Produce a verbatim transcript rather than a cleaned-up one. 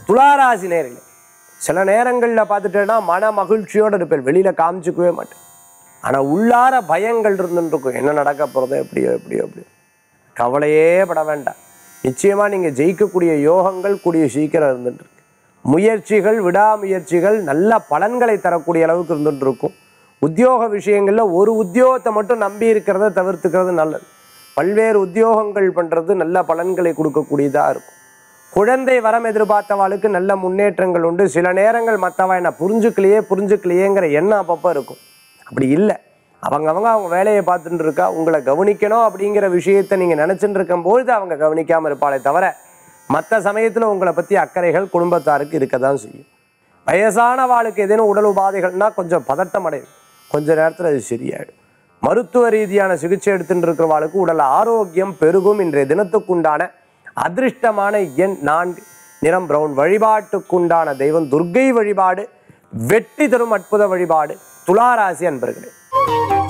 துளாராசி நேர்களே, சில நேரங்களில் பார்த்துட்டேன்னா மன மகிழ்ச்சியோடு இருப்பேன், வெளியில் காமிச்சிக்கவே மாட்டேன். ஆனால் உள்ளார பயங்கள் இருந்துருக்கும், என்ன நடக்க போகிறதோ எப்படியோ எப்படியோ எப்படியோ. கவலையே பட வேண்டாம். நிச்சயமாக நீங்கள் ஜெயிக்கக்கூடிய யோகங்கள் கூடிய சீக்கிரம் இருந்துட்டு இருக்கு. முயற்சிகள் விடாமுயற்சிகள் நல்ல பலன்களை தரக்கூடிய அளவுக்கு இருந்துட்டு இருக்கும். உத்தியோக விஷயங்களில் ஒரு உத்தியோகத்தை மட்டும் நம்பி இருக்கிறத தவிர்த்துக்கிறது நல்லது. பல்வேறு உத்தியோகங்கள் பண்ணுறது நல்ல பலன்களை கொடுக்கக்கூடியதாக இருக்கும். குழந்தை வரம் எதிர்பார்த்தவாளுக்கு நல்ல முன்னேற்றங்கள் உண்டு. சில நேரங்கள் மற்றவா என்ன புரிஞ்சுக்கலையே புரிஞ்சுக்கலையேங்கிற எண்ணம் அப்பப்போ இருக்கும். அப்படி இல்லை, அவங்கவங்க அவங்க வேலையை பார்த்துட்டு இருக்கா. உங்களை கவனிக்கணும் அப்படிங்கிற விஷயத்தை நீங்கள் நினச்சிட்டு இருக்கும்பொழுது அவங்க கவனிக்காமல் இருப்பாளே தவிர, மற்ற சமயத்தில் உங்களை பற்றி அக்கறைகள் குடும்பத்தாருக்கு இருக்க தான் செய்யும். வயசான வாளுக்கு ஏதேனும் உடல் உபாதைகள்னால் கொஞ்சம் பதட்டம் அடையும், கொஞ்ச நேரத்தில் அது சரியாயிடும். மருத்துவ ரீதியான சிகிச்சை எடுத்துட்டு இருக்கிறவாளுக்கு உடல் ஆரோக்கியம் பெருகும். இன்றைய தினத்துக்குண்டான அதிர்ஷ்டமான எண் நான்கு, நிறம் பிரவுன். வழிபாட்டுக்குண்டான தெய்வம் துர்க்கை வழிபாடு, வெற்றி தரும் அற்புத வழிபாடு. துளாராசி அன்பர்களே.